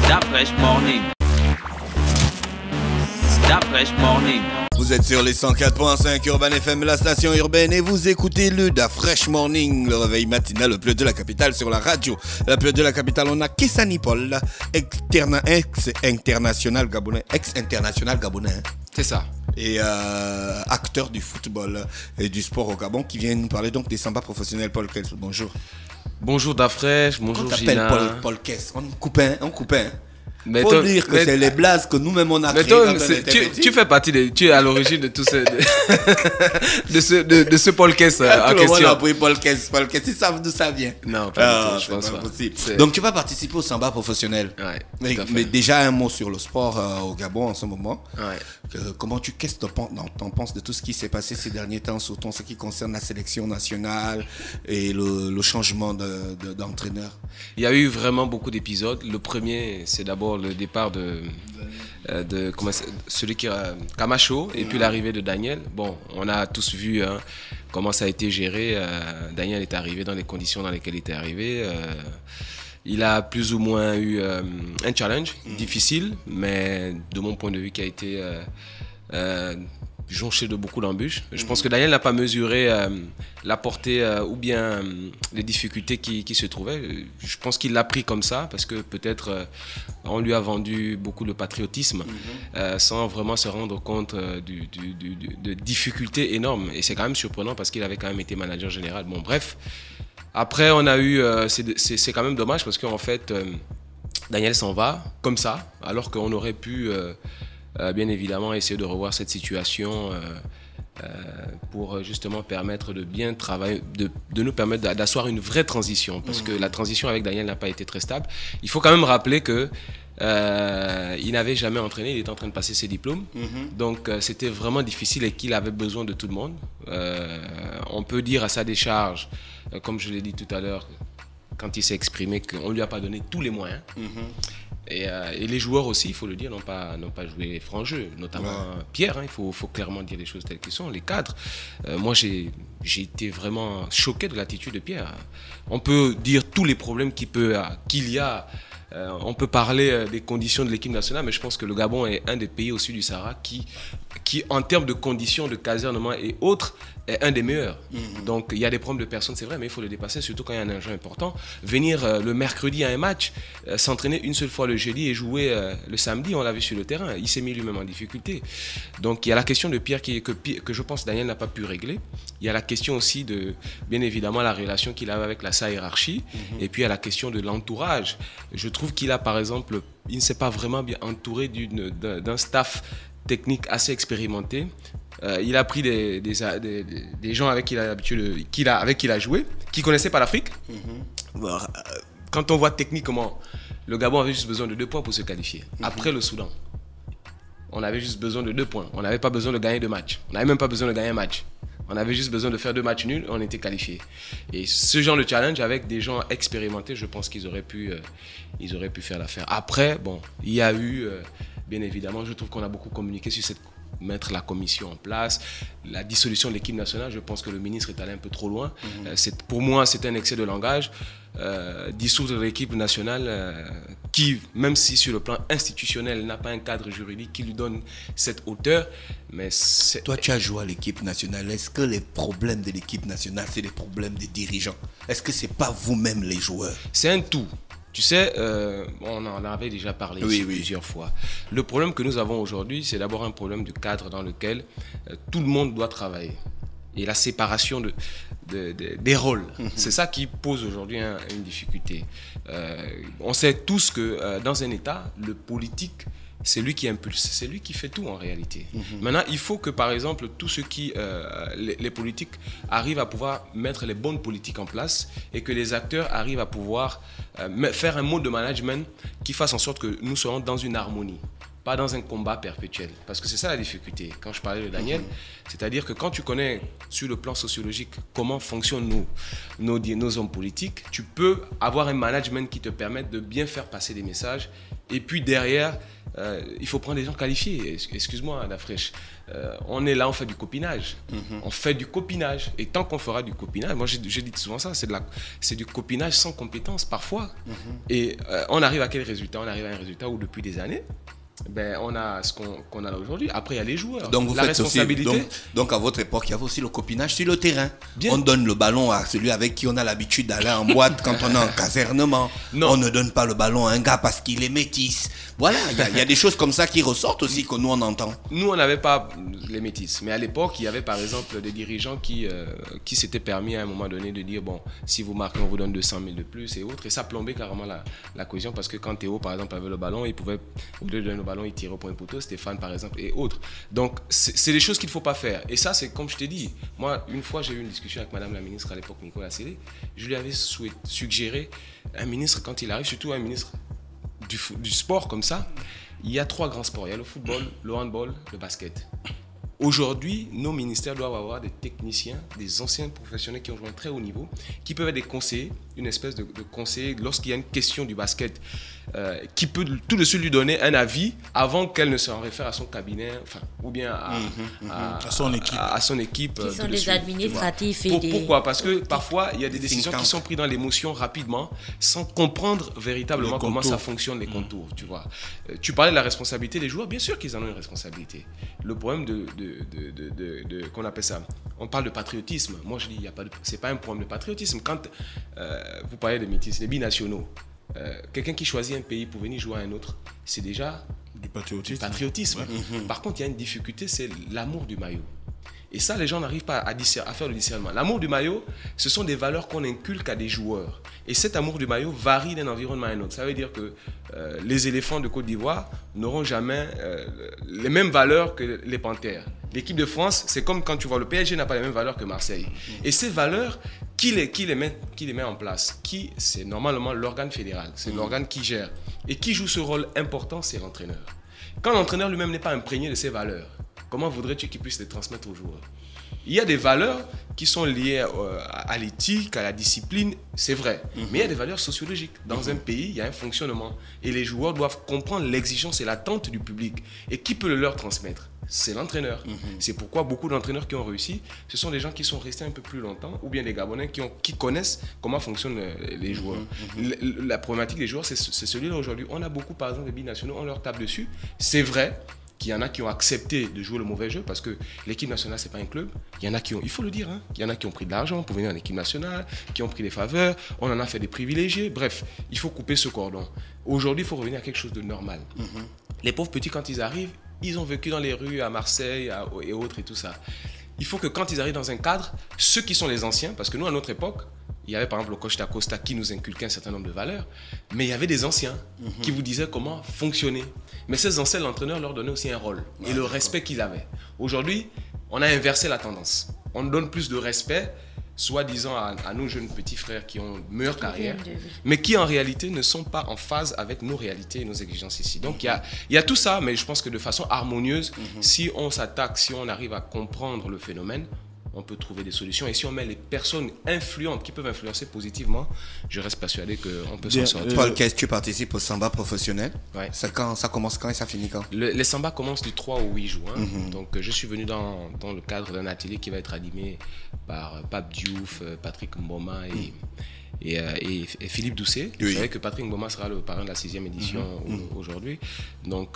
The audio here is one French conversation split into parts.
Da Fresh Morning. Da Fresh Morning. Vous êtes sur les 104.5 Urban FM, la station urbaine, et vous écoutez le Da Fresh Morning, le réveil matinal, le plus de la capitale sur la radio. La plus de la capitale, on a Kessani Paul, ex-international gabonais. Hein. C'est ça. Et acteur du football et du sport au Gabon, qui vient nous parler donc des samba professionnels. Paul Kess, bonjour. Bonjour Da Fresh, bonjour Gina. On t'appelle Paul Kess, on coupait. Mais faut dire que c'est les blases que nous-mêmes on a créées toi, quand on était petit. tu fais partie tu es à l'origine de tout ce de ce Paul Kess en Tout le monde question. a pris Paul Kess, ils savent d'où ça vient. Non, pas du tout, je pense pas. Possible. Donc tu vas participer au samba professionnel. Ouais, mais déjà un mot sur le sport au Gabon en ce moment. Ouais. Qu'est-ce que t'en penses de tout ce qui s'est passé ces derniers temps, surtout en ce qui concerne la sélection nationale et le changement d'entraîneur? Il y a eu vraiment beaucoup d'épisodes. Le premier, c'est d'abord le départ de celui qui Camacho, et puis l'arrivée de Daniel. Bon, on a tous vu comment ça a été géré. Daniel est arrivé dans les conditions dans lesquelles il était arrivé. Il a plus ou moins eu un challenge difficile, mais de mon point de vue qui a été jonché de beaucoup d'embûches. Je pense que Daniel n'a pas mesuré la portée ou bien les difficultés qui se trouvaient. Je pense qu'il l'a pris comme ça parce que peut-être on lui a vendu beaucoup de patriotisme sans vraiment se rendre compte de difficultés énormes. Et c'est quand même surprenant parce qu'il avait quand même été manager général. Bon, bref. Après, on a eu... c'est quand même dommage parce qu'en fait, Daniel s'en va comme ça, alors qu'on aurait pu... bien évidemment, essayer de revoir cette situation pour justement permettre de bien travailler, de nous permettre d'asseoir une vraie transition. Parce que la transition avec Daniel n'a pas été très stable. Il faut quand même rappeler que il n'avait jamais entraîné, il était en train de passer ses diplômes. Donc c'était vraiment difficile et qu'il avait besoin de tout le monde. On peut dire à sa décharge, comme je l'ai dit tout à l'heure, quand il s'est exprimé, qu'on ne lui a pas donné tous les moyens. Et les joueurs aussi, il faut le dire, n'ont pas joué franc jeu, notamment Pierre, il faut clairement dire les choses telles qu'elles sont, les cadres. Moi, j'ai été vraiment choqué de l'attitude de Pierre. On peut dire tous les problèmes qu'il y a. On peut parler des conditions de l'équipe nationale, mais je pense que le Gabon est un des pays au sud du Sahara qui en termes de conditions de casernement et autres, est un des meilleurs. Donc, il y a des problèmes de personnes, c'est vrai, mais il faut le dépasser, surtout quand il y a un enjeu important. Venir le mercredi à un match, s'entraîner une seule fois le jeudi et jouer le samedi, on l'a vu sur le terrain. Il s'est mis lui-même en difficulté. Donc, il y a la question de Pierre que je pense Daniel n'a pas pu régler. Il y a la question aussi de, bien évidemment, la relation qu'il avait avec sa hiérarchie. Et puis, il y a la question de l'entourage. Je trouve qu'il a, par exemple, il ne s'est pas vraiment bien entouré d'un staff technique assez expérimenté. Il a pris des gens avec qui il a joué, qui ne connaissaient pas l'Afrique. Quand on voit techniquement, le Gabon avait juste besoin de 2 points pour se qualifier. Après le Soudan, on avait juste besoin de 2 points. On n'avait pas besoin de gagner 2 matchs. On n'avait même pas besoin de gagner un match. On avait juste besoin de faire 2 matchs nuls, on était qualifiés. Et ce genre de challenge avec des gens expérimentés, je pense qu'ils auraient pu faire l'affaire. Après, bon, il y a eu, bien évidemment, je trouve qu'on a beaucoup communiqué sur mettre la commission en place, la dissolution de l'équipe nationale. Je pense que le ministre est allé un peu trop loin. Pour moi, c'est un excès de langage. Dissoudre l'équipe nationale qui, même si sur le plan institutionnel, n'a pas un cadre juridique qui lui donne cette hauteur. Mais toi, tu as joué à l'équipe nationale. Est-ce que les problèmes de l'équipe nationale, c'est des problèmes des dirigeants? Est-ce que ce n'est pas vous-même les joueurs? C'est un tout. Tu sais, on en avait déjà parlé plusieurs fois. Le problème que nous avons aujourd'hui, c'est d'abord un problème de cadre dans lequel tout le monde doit travailler. Et la séparation des rôles, c'est ça qui pose aujourd'hui une difficulté. On sait tous que dans un État, le politique, c'est lui qui impulse, c'est lui qui fait tout en réalité. Maintenant, il faut que, par exemple, tous ceux les politiques arrivent à pouvoir mettre les bonnes politiques en place et que les acteurs arrivent à pouvoir faire un mode de management qui fasse en sorte que nous soyons dans une harmonie, pas dans un combat perpétuel. Parce que c'est ça la difficulté. Quand je parlais de Daniel, c'est-à-dire que quand tu connais sur le plan sociologique comment fonctionnent nos hommes politiques, tu peux avoir un management qui te permette de bien faire passer des messages et puis derrière, il faut prendre des gens qualifiés. Excuse-moi, la fraîche. On est là, on fait du copinage. On fait du copinage. Et tant qu'on fera du copinage, moi j'ai dit souvent ça, c'est du copinage sans compétence parfois. Et on arrive à quel résultat? On arrive à un résultat où depuis des années, ben, on a ce qu'on a là aujourd'hui. Après, il y a les joueurs. Donc, vous la faites responsabilité. aussi, donc, à votre époque, il y avait aussi le copinage sur le terrain. Bien. On donne le ballon à celui avec qui on a l'habitude d'aller en boîte quand on est en casernement. Non. On ne donne pas le ballon à un gars parce qu'il est métis. Voilà, il y a des choses comme ça qui ressortent aussi, que nous, on entend. Nous, on n'avait pas les métis. Mais à l'époque, il y avait par exemple des dirigeants qui s'étaient permis à un moment donné de dire, bon, si vous marquez, on vous donne 200 000 de plus et autres. Et ça plombait carrément la cohésion parce que quand Théo, par exemple, avait le ballon, il pouvait, au lieu de donner le ballon, il tirait au point de poteau, Stéphane, par exemple, et autres. Donc, c'est des choses qu'il ne faut pas faire. Et ça, c'est comme je t'ai dit. Moi, une fois, j'ai eu une discussion avec Madame la ministre à l'époque, Nicolas Sélé. Je lui avais suggéré un ministre, quand il arrive, surtout un ministre du sport comme ça, il y a 3 grands sports. Il y a le football, le handball, le basket. Aujourd'hui, nos ministères doivent avoir des techniciens, des anciens professionnels qui ont joué à un très haut niveau, qui peuvent être des conseillers, une espèce de conseiller lorsqu'il y a une question du basket, qui peut tout de suite lui donner un avis avant qu'elle ne se réfère à son cabinet, enfin, ou bien à son équipe. Qui sont des administratifs et des... Pourquoi? Parce que parfois, il y a des décisions qui sont prises dans l'émotion rapidement, sans comprendre véritablement comment ça fonctionne, les contours. Tu vois. Tu parlais de la responsabilité des joueurs, bien sûr qu'ils en ont une responsabilité. Le problème qu'on appelle ça, on parle de patriotisme. Moi, je dis, c'est pas un problème de patriotisme. Quand vous parlez de métis, les binationaux, quelqu'un qui choisit un pays pour venir jouer à un autre, c'est déjà du patriotisme. Ouais. Par contre, il y a une difficulté, c'est l'amour du maillot. Et ça, les gens n'arrivent pas à faire le discernement. L'amour du maillot, ce sont des valeurs qu'on inculque à des joueurs. Et cet amour du maillot varie d'un environnement à un autre. Ça veut dire que les éléphants de Côte d'Ivoire n'auront jamais les mêmes valeurs que les panthères. L'équipe de France, c'est comme quand tu vois le PSG n'a pas les mêmes valeurs que Marseille. Et ces valeurs, qui les met en place? C'est normalement l'organe fédéral, c'est l'organe qui gère. Et qui joue ce rôle important, c'est l'entraîneur. Quand l'entraîneur lui-même n'est pas imprégné de ces valeurs, comment voudrais-tu qu'il puisse les transmettre aux joueurs? Il y a des valeurs qui sont liées à l'éthique, à la discipline, c'est vrai. Mais il y a des valeurs sociologiques. Dans un pays, il y a un fonctionnement. Et les joueurs doivent comprendre l'exigence et l'attente du public. Et qui peut le leur transmettre? C'est l'entraîneur. C'est pourquoi beaucoup d'entraîneurs qui ont réussi, ce sont des gens qui sont restés un peu plus longtemps, ou bien des Gabonais qui connaissent comment fonctionnent les joueurs. La problématique des joueurs, c'est celui-là aujourd'hui. On a beaucoup, par exemple, de binationaux, on leur tape dessus. C'est vrai qu'il y en a qui ont accepté de jouer le mauvais jeu parce que l'équipe nationale, c'est pas un club. Il y en a qui ont, il faut le dire, hein, il y en a qui ont pris de l'argent pour venir en équipe nationale, qui ont pris des faveurs, on en a fait des privilégiés. Bref, il faut couper ce cordon. Aujourd'hui, il faut revenir à quelque chose de normal. Les pauvres petits, quand ils arrivent, ils ont vécu dans les rues à Marseille et autres et tout ça. Il faut que quand ils arrivent dans un cadre, ceux qui sont les anciens, parce que nous, à notre époque, il y avait par exemple le coach Dacosta qui nous inculquait un certain nombre de valeurs, mais il y avait des anciens qui vous disaient comment fonctionner. Mais ces anciens, l'entraîneur leur donnait aussi un rôle et le respect qu'ils avaient. Aujourd'hui, on a inversé la tendance. On donne plus de respect, soi-disant à nos jeunes petits frères qui ont une meilleure carrière, mais qui en réalité ne sont pas en phase avec nos réalités et nos exigences ici. Donc il y a tout ça, mais je pense que de façon harmonieuse, si on s'attaque, si on arrive à comprendre le phénomène, on peut trouver des solutions. Et si on met les personnes influentes qui peuvent influencer positivement, je reste persuadé qu'on peut s'en sortir. Paul, qu'est-ce que tu participes au Samba professionnel? Ouais. Ça commence quand et ça finit quand? Les Samba commencent du 3 au 8 juin. Donc je suis venu dans le cadre d'un atelier qui va être animé par Pape Diouf, Patrick Mboma et Philippe Doucet. Vous savez que Patrick Mboma sera le parrain de la 6e édition aujourd'hui. Donc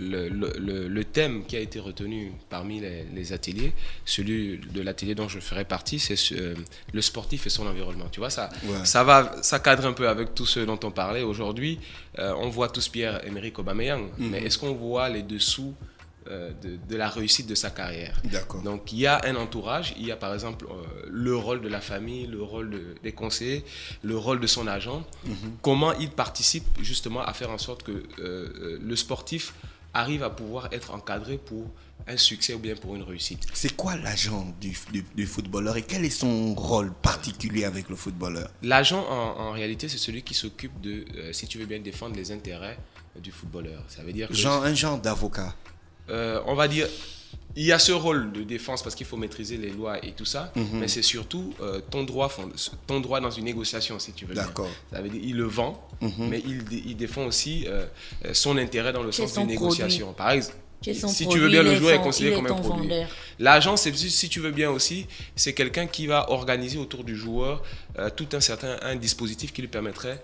le thème qui a été retenu parmi les ateliers, celui de l'atelier dont je ferai partie, c'est le sportif et son environnement. Tu vois, ça cadre un peu avec tout ce dont on parlait aujourd'hui. On voit tous Pierre-Emerick Aubameyang, mais est-ce qu'on voit les dessous de la réussite de sa carrière? D'accord. Donc il y a un entourage, il y a par exemple le rôle de la famille, le rôle des conseillers, le rôle de son agent, comment il participe justement à faire en sorte que le sportif arrive à pouvoir être encadré pour un succès ou bien pour une réussite. C'est quoi l'agent du footballeur et quel est son rôle particulier avec le footballeur? L'agent en réalité c'est celui qui s'occupe de, si tu veux bien, défendre les intérêts du footballeur. Ça veut dire que un genre d'avocat. On va dire, il y a ce rôle de défense parce qu'il faut maîtriser les lois et tout ça, mais c'est surtout ton droit dans une négociation, si tu veux. D'accord. Ça veut dire il le vend, mais il défend aussi son intérêt dans le sens d'une négociation. Par exemple, si tu veux bien, le joueur est considéré comme un produit. L'agent, si tu veux bien aussi, c'est quelqu'un qui va organiser autour du joueur tout un dispositif qui lui permettrait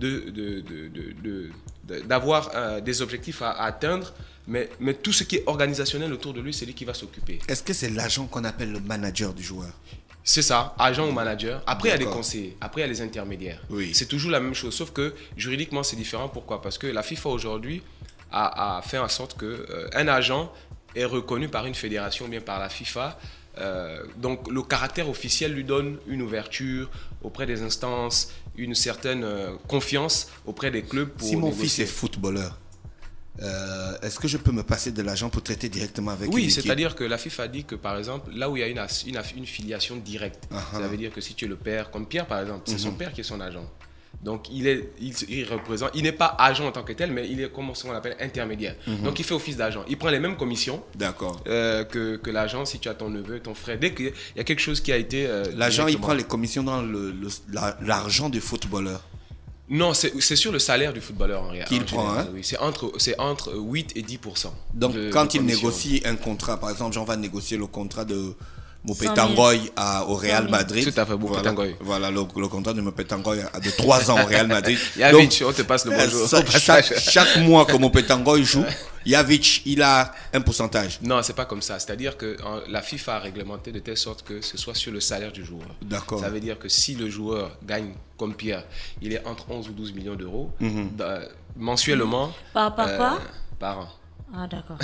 d'avoir des objectifs à atteindre, mais tout ce qui est organisationnel autour de lui, c'est lui qui va s'occuper. Est-ce que c'est l'agent qu'on appelle le manager du joueur? C'est ça, agent ou manager. Après, il y a des conseillers. Après, il y a les intermédiaires. Oui. C'est toujours la même chose, sauf que juridiquement, c'est différent. Pourquoi? Parce que la FIFA aujourd'hui a fait en sorte qu'un agent est reconnu par une fédération ou bien par la FIFA. Donc, le caractère officiel lui donne une ouverture auprès des instances, une certaine confiance auprès des clubs. Pour si mon négocier. fils est footballeur, est-ce que je peux me passer de l'agent pour traiter directement avec Oui, une équipe? c'est-à-dire que la FIFA dit que, par exemple, là où il y a une filiation directe, ça veut dire que si tu es le père, comme Pierre, par exemple, c'est son père qui est son agent. Donc, il représente, il n'est pas agent en tant que tel, mais il est comme ce qu'on appelle intermédiaire. Donc, il fait office d'agent. Il prend les mêmes commissions que l'agent, si tu as ton neveu, ton frère. Dès qu'il y a quelque chose qui a été... l'agent, il prend les commissions dans l'argent du footballeur. Non, c'est sur le salaire du footballeur en réalité. Qu'il prend, hein? Oui, c'est entre 8 et 10%. Donc, quand il négocie un contrat, par exemple, j'en vais négocier le contrat de Mopetangoy au Real Madrid. Tout à fait, Mopetangoy. Voilà, le contrat de Mopetangoy de 3 ans au Real Madrid. Yavic, on te passe le bonjour. Chaque mois que Mopetangoy joue, Yavic, il a un pourcentage. Non, c'est pas comme ça. C'est-à-dire que la FIFA a réglementé de telle sorte que ce soit sur le salaire du joueur. D'accord. Ça veut dire que si le joueur gagne, comme Pierre, il est entre 11 ou 12 millions d'euros, mensuellement. Par quoi? Par an. Ah, d'accord.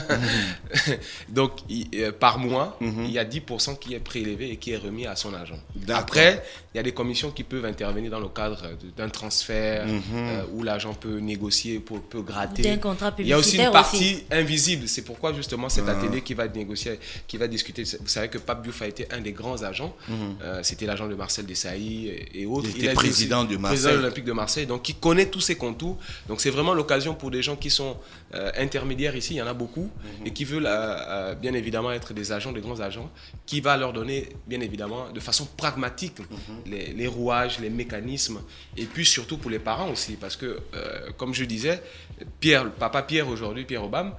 Donc, par mois, il y a 10% qui est prélevé et qui est remis à son agent. D'accord. Après, il y a des commissions qui peuvent intervenir dans le cadre d'un transfert où l'agent peut négocier, peut gratter. D'un contrat publicitaire. Il y a aussi une partie invisible. C'est pourquoi, justement, cet atelier qui va négocier, qui va discuter. Vous savez que Pape Diouf a été un des grands agents. C'était l'agent de Marcel Desailly et autres. Il était président de Marseille. Président de l'Olympique de Marseille. Donc, qui connaît tous ses contours. Donc, c'est vraiment l'occasion pour des gens qui sont intermédiaires ici, il y en a beaucoup, et qui veulent bien évidemment être des agents, des grands agents, qui va leur donner bien évidemment de façon pragmatique les rouages, les mécanismes, et puis surtout pour les parents aussi, parce que comme je disais, papa Pierre aujourd'hui, Pierre Obama,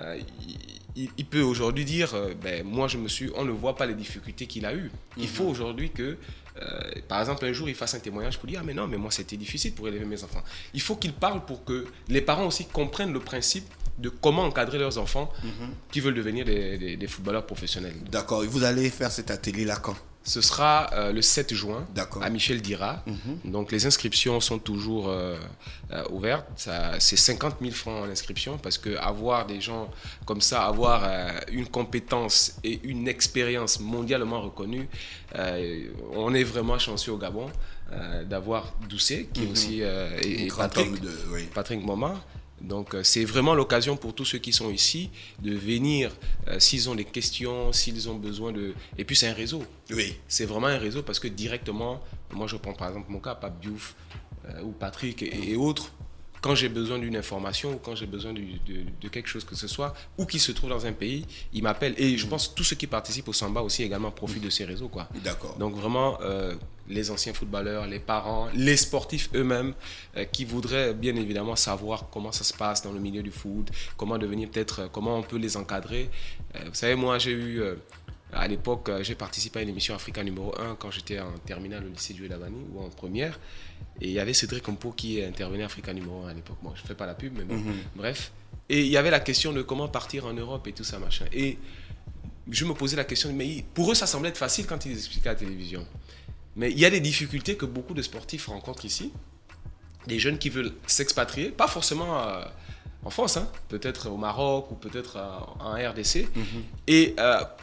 il peut aujourd'hui dire, moi on ne voit pas les difficultés qu'il a eues. Il faut aujourd'hui que par exemple, un jour, il fasse un témoignage pour dire « Ah mais non, mais moi c'était difficile pour élever mes enfants ». Il faut qu'il parle pour que les parents aussi comprennent le principe de comment encadrer leurs enfants qui veulent devenir des footballeurs professionnels. D'accord. Et vous allez faire cet atelier-là quand? Ce sera le 7 juin à Michel Dira. Donc les inscriptions sont toujours ouvertes. C'est 50 000 francs l'inscription parce qu'avoir des gens comme ça, avoir une compétence et une expérience mondialement reconnue, on est vraiment chanceux au Gabon d'avoir Doucet qui est aussi et Patrick Moma. Donc c'est vraiment l'occasion pour tous ceux qui sont ici de venir s'ils ont des questions, s'ils ont besoin de... Et puis c'est un réseau. Oui. C'est vraiment un réseau parce que directement, moi je prends par exemple mon cas, Pape Diouf ou Patrick et autres, quand j'ai besoin d'une information ou quand j'ai besoin de quelque chose que ce soit, ou qui se trouve dans un pays, ils m'appellent. Et je pense que tous ceux qui participent au Samba aussi également profitent de ces réseaux, quoi. D'accord. Donc vraiment, les anciens footballeurs, les parents, les sportifs eux-mêmes qui voudraient bien évidemment savoir comment ça se passe dans le milieu du foot, comment devenir peut-être, comment on peut les encadrer. Vous savez, moi j'ai eu... à l'époque, j'ai participé à une émission Africa numéro 1 quand j'étais en terminale au lycée du Davani ou en première. Et il y avait Cédric Compo qui intervenait à Africa numéro 1 à l'époque. Moi, je ne fais pas la pub, mais bon, bref. Et il y avait la question de comment partir en Europe et tout ça, machin. Et je me posais la question, mais pour eux, ça semblait être facile quand ils expliquaient à la télévision. Mais il y a des difficultés que beaucoup de sportifs rencontrent ici. Des jeunes qui veulent s'expatrier, pas forcément... en France, hein, peut-être au Maroc ou peut-être en RDC, et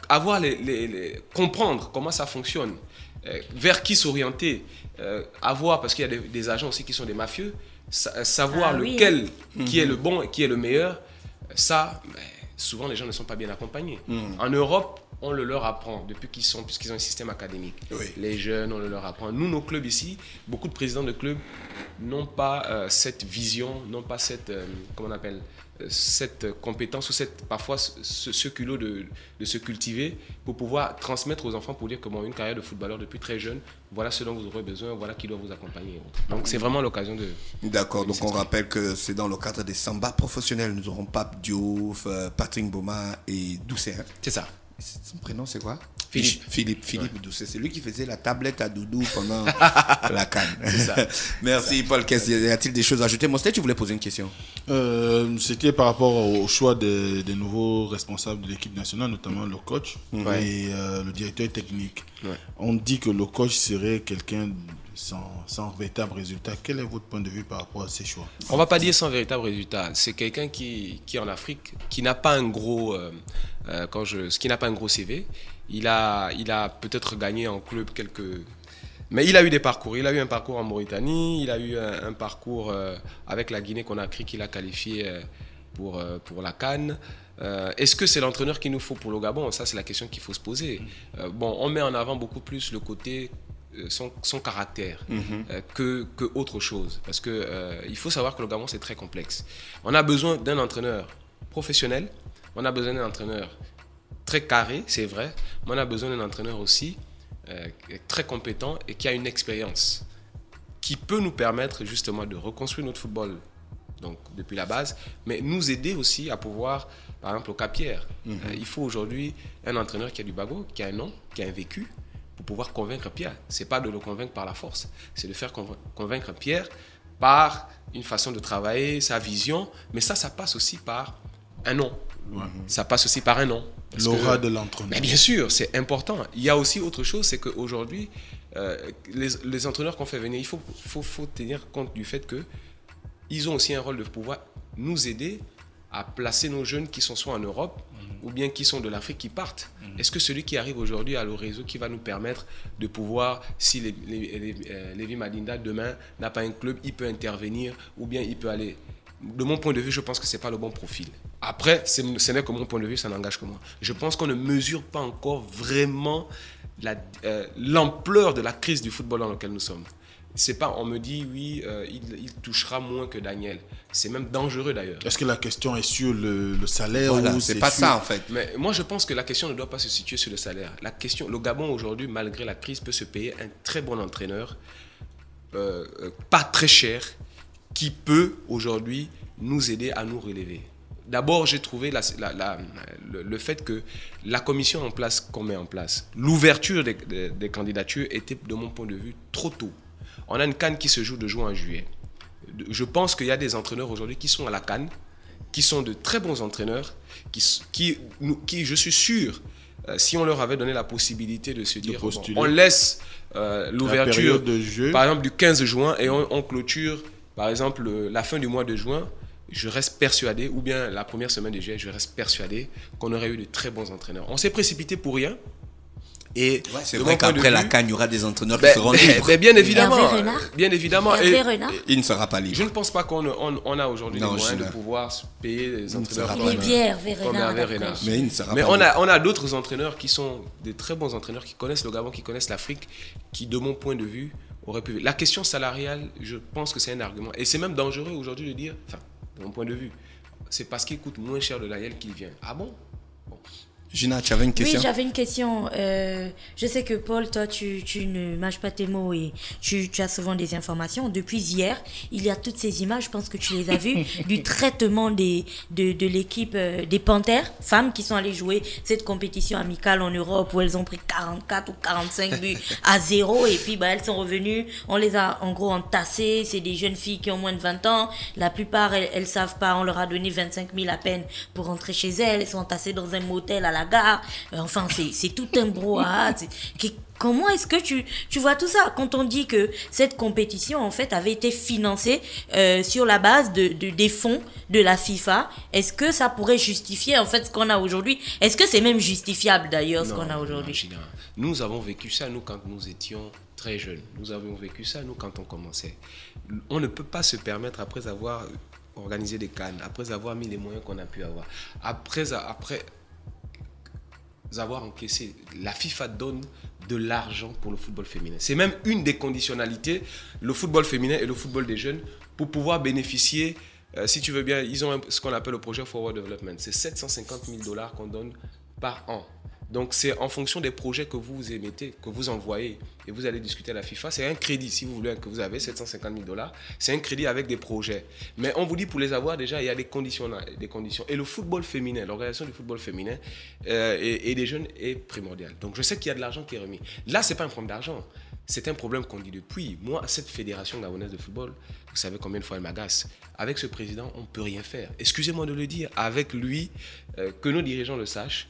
comprendre comment ça fonctionne, vers qui s'orienter, parce qu'il y a des agents aussi qui sont des mafieux, savoir lequel qui est le bon et qui est le meilleur, ça, souvent les gens ne sont pas bien accompagnés. En Europe, on le leur apprend puisqu'ils ont un système académique. Oui. Les jeunes, on le leur apprend. Nous, nos clubs ici, beaucoup de présidents de clubs n'ont pas cette vision, n'ont pas cette, cette compétence ou parfois ce culot de se cultiver pour pouvoir transmettre aux enfants pour dire que une carrière de footballeur depuis très jeune, voilà ce dont vous aurez besoin, voilà qui doit vous accompagner. Donc c'est vraiment l'occasion de... D'accord, donc on rappelle que c'est dans le cadre des Samba professionnels. Nous aurons Pape Diouf, Patrick Boma et Doucet. Hein. C'est ça. Son prénom c'est quoi? Philippe Doucet. C'est lui qui faisait la tablette à Doudou pendant la CAN. Merci Paul. Y a-t-il des choses à ajouter? Mostet, tu voulais poser une question? C'était par rapport au choix des nouveaux responsables de l'équipe nationale, notamment le coach et le directeur technique. Ouais. On dit que le coach serait quelqu'un sans véritable résultat. Quel est votre point de vue par rapport à ces choix? On ne va pas dire sans véritable résultat. C'est quelqu'un qui en Afrique, qui n'a pas un gros, qui n'a pas un gros CV. Il a peut-être gagné en club mais il a eu des parcours. Il a eu un parcours en Mauritanie, il a eu un parcours avec la Guinée-Conakry qu'il a qualifié pour la CAN. Est-ce que c'est l'entraîneur qu'il nous faut pour le Gabon? Ça, c'est la question qu'il faut se poser. On met en avant beaucoup plus le côté son caractère que autre chose. Parce que il faut savoir que le Gabon, c'est très complexe. On a besoin d'un entraîneur professionnel, on a besoin d'un entraîneur très carré, c'est vrai, mais on a besoin d'un entraîneur aussi très compétent et qui a une expérience qui peut nous permettre justement de reconstruire notre football donc depuis la base, mais nous aider aussi à pouvoir, par exemple au Cap-Pierre, il faut aujourd'hui un entraîneur qui a du bagot, qui a un nom, qui a un vécu, pour pouvoir convaincre Pierre. C'est pas de le convaincre par la force, c'est de faire convaincre Pierre par une façon de travailler, sa vision, mais ça passe aussi par un nom. Ça passe aussi par un nom. L'aura de l'entraîneur. Mais bien sûr, c'est important. Il y a aussi autre chose, c'est qu'aujourd'hui, les entraîneurs qu'on fait venir, il faut tenir compte du fait qu'ils ont aussi un rôle de pouvoir nous aider à placer nos jeunes qui sont soit en Europe ou bien qui sont de l'Afrique qui partent. Est-ce que celui qui arrive aujourd'hui a le réseau qui va nous permettre de pouvoir, si Lévi Madinda demain n'a pas un club, il peut intervenir ou bien il peut aller. De mon point de vue, je pense que ce n'est pas le bon profil. Après, ce n'est que mon point de vue, ça n'engage que moi. Je pense qu'on ne mesure pas encore vraiment l'ampleur de la crise du football dans laquelle nous sommes. C'est pas, on me dit, oui, il touchera moins que Daniel. C'est même dangereux d'ailleurs. Est-ce que la question est sur le salaire ou c'est pas ça en fait? Mais moi, je pense que la question ne doit pas se situer sur le salaire. Le Gabon aujourd'hui, malgré la crise, peut se payer un très bon entraîneur, pas très cher, qui peut aujourd'hui nous aider à nous relever. D'abord, j'ai trouvé le fait que la commission qu'on met en place, l'ouverture des candidatures était, de mon point de vue, trop tôt. On a une CAN qui se joue de juin à juillet. Je pense qu'il y a des entraîneurs aujourd'hui qui sont à la CAN, qui sont de très bons entraîneurs, qui je suis sûr, si on leur avait donné la possibilité de se dire, on laisse l'ouverture, par exemple, du 15 juin et on clôture, par exemple, la fin du mois de juin, je reste persuadé, ou bien la première semaine de juillet, je reste persuadé qu'on aurait eu de très bons entraîneurs. On s'est précipité pour rien. Et c'est vrai qu'après la CAN, il y aura des entraîneurs qui seront libres. Bien évidemment. Bien évidemment. Il ne sera pas libre. Je ne pense pas qu'on a aujourd'hui les moyens de pouvoir payer des entraîneurs comme Hervé Renard. Mais il ne sera pas libre. On a d'autres entraîneurs qui sont des très bons entraîneurs, qui connaissent le Gabon, qui connaissent l'Afrique, qui, de mon point de vue, auraient pu... La question salariale, je pense que c'est un argument. Et c'est même dangereux aujourd'hui de dire, enfin, de mon point de vue, c'est parce qu'il coûte moins cher de Daniel qu'il vient. Ah bon? Gina, tu avais une question? Oui, j'avais une question. Je sais que Paul, toi, tu ne mâches pas tes mots et tu as souvent des informations. Depuis hier, il y a toutes ces images, je pense que tu les as vues, du traitement de l'équipe des Panthères, femmes qui sont allées jouer cette compétition amicale en Europe où elles ont pris 44 ou 45 buts à 0 et puis elles sont revenues. On les a en gros entassées. C'est des jeunes filles qui ont moins de 20 ans. La plupart, elles savent pas. On leur a donné 25 000 à peine pour rentrer chez elles. Elles sont entassées dans un motel à la gare, enfin c'est tout un brouhaha. Comment est-ce que tu vois tout ça quand on dit que cette compétition en fait avait été financée sur la base des fonds de la FIFA? Est-ce que ça pourrait justifier en fait ce qu'on a aujourd'hui? Est-ce que c'est même justifiable d'ailleurs ce qu'on a aujourd'hui? Nous avons vécu ça nous quand nous étions très jeunes. Nous avons vécu ça nous quand on commençait. On ne peut pas se permettre après avoir organisé des CAN, après avoir mis les moyens qu'on a pu avoir, après avoir encaissé. La FIFA donne de l'argent pour le football féminin. C'est même une des conditionnalités, le football féminin et le football des jeunes, pour pouvoir bénéficier, si tu veux bien, ils ont ce qu'on appelle le projet Forward Development. C'est 750 000 $ qu'on donne par an. Donc, c'est en fonction des projets que vous émettez, que vous envoyez, et vous allez discuter à la FIFA. C'est un crédit, si vous voulez, que vous avez, 750 000 $. C'est un crédit avec des projets. Mais on vous dit, pour les avoir, déjà, il y a des conditions. Et le football féminin, l'organisation du football féminin et des jeunes est primordial. Donc, je sais qu'il y a de l'argent qui est remis. Là, ce n'est pas un problème d'argent. C'est un problème qu'on dit depuis. Moi, cette fédération gabonaise de football, vous savez combien de fois elle m'agace. Avec ce président, on ne peut rien faire. Excusez-moi de le dire. Avec lui, que nos dirigeants le sachent,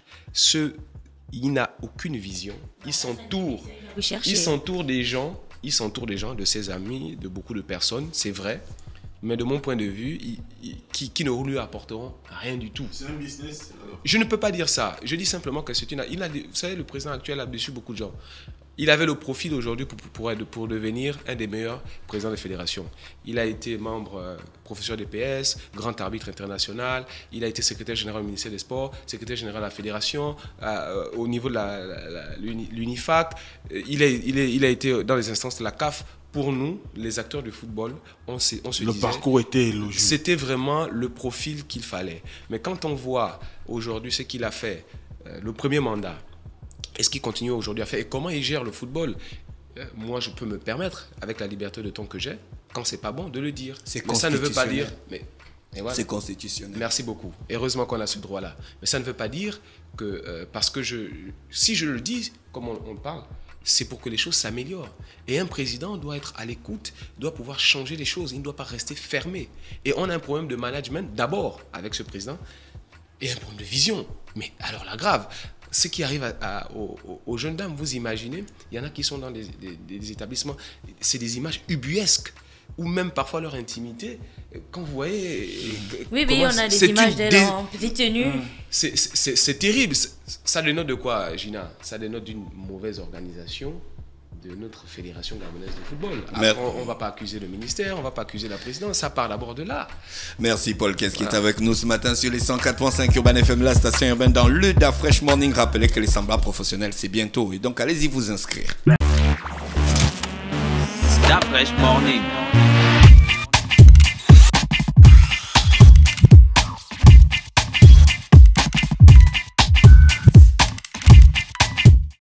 il n'a aucune vision. Il s'entoure des gens, de ses amis, de beaucoup de personnes, c'est vrai. Mais de mon point de vue, qui ne lui apporteront rien du tout. C'est un business. Je ne peux pas dire ça. Je dis simplement que c'est une... vous savez, le président actuel a déçu beaucoup de gens. Il avait le profil aujourd'hui pour devenir un des meilleurs présidents de fédération. Il a été membre, professeur d'EPS, grand arbitre international. Il a été secrétaire général au ministère des Sports, secrétaire général de la fédération, au niveau de l'UNIFAC. Il a été dans les instances de la CAF. Pour nous, les acteurs du football, on se disait... Le parcours était élogieux. C'était vraiment le profil qu'il fallait. Mais quand on voit aujourd'hui ce qu'il a fait, le premier mandat, et ce qu'il continue aujourd'hui à faire, et comment il gère le football, moi, je peux me permettre, avec la liberté de ton que j'ai, quand c'est pas bon, de le dire. Mais ça ne veut pas dire... Voilà. C'est constitutionnel. Merci beaucoup. Heureusement qu'on a ce droit-là. Mais ça ne veut pas dire que... parce que si je le dis, comme on parle, c'est pour que les choses s'améliorent. Et un président doit être à l'écoute, doit pouvoir changer les choses. Il ne doit pas rester fermé. Et on a un problème de management, d'abord, avec ce président, et un problème de vision. Mais alors là, grave, ce qui arrive aux jeunes dames, vous imaginez, il y en a qui sont dans des établissements, c'est des images ubuesques, ou même parfois leur intimité, quand vous voyez... Oui, on a des images d'elle en petite tenue. C'est terrible. Ça dénote de quoi, Gina? Ça dénote d'une mauvaise organisation de notre fédération gabonaise de football. Après, on ne va pas accuser le ministère, on ne va pas accuser la présidence, ça part d'abord de là. Merci Paul Kess qui est avec nous ce matin sur les 104.5 Urban FM, la station urbaine dans le Da Fresh Morning. Rappelez que les semblables professionnels, c'est bientôt. Et donc, allez-y vous inscrire. Da Fresh Morning.